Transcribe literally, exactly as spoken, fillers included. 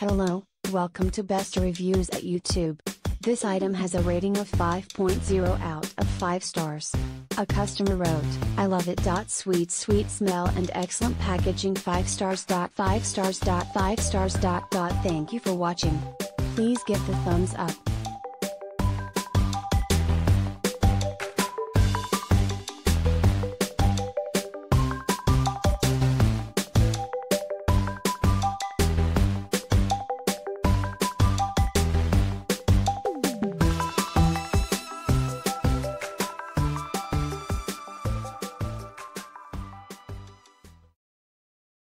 Hello, welcome to Best Reviews at YouTube. This item has a rating of five point zero out of five stars. A customer wrote, "I love it. Sweet sweet smell and excellent packaging. five stars. five stars. five stars. Thank you for watching. Please give the thumbs up.